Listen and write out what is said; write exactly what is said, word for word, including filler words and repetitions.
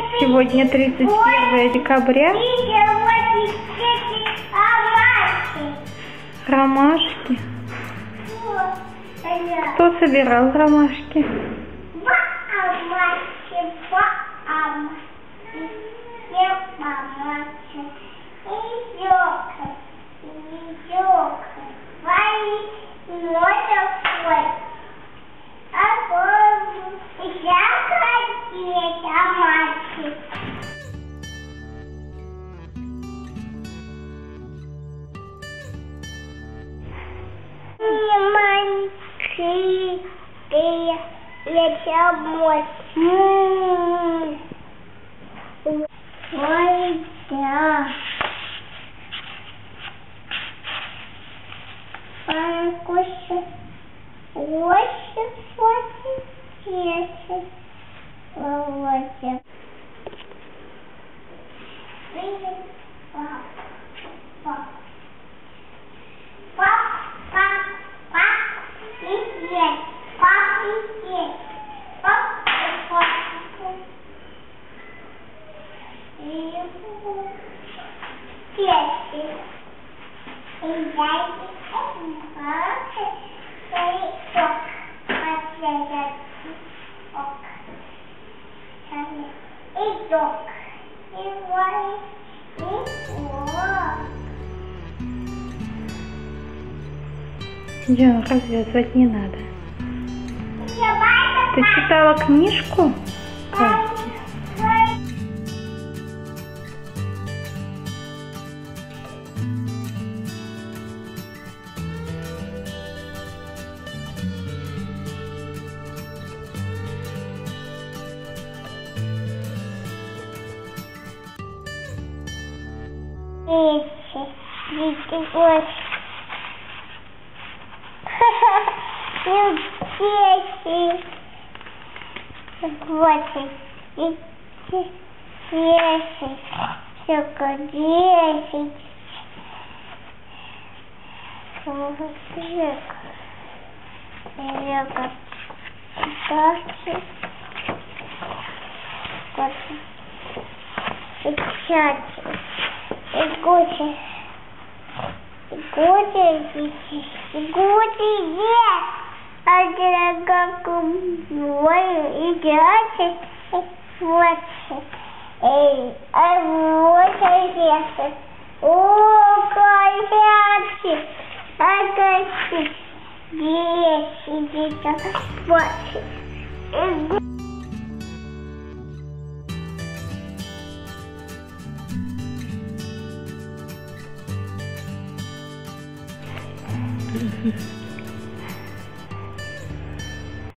Сегодня тридцать первое декабря. Ромашки. Кто собирал ромашки? Ой, да. Куся, Ося, Фотя, Петя, Володя. Привет, пап, пап. Пап, пап, пап, привет, пап, привет, пап, пап. Петя. И дайте ок, последний ок, и док, и вай, и ок. Диана, развязывать не надо. Ты читала книжку? Катя? Вещи, вещи, гости. Вещи, гости, вещи, вещи, только десять. Века, века, десять, пятьдесят. И гуси, и гуси, и гуси есть, а как и десять, и восемь, и а восемь есть, о, колячки, а колячки, десять, десять, восемь, Mm-hmm.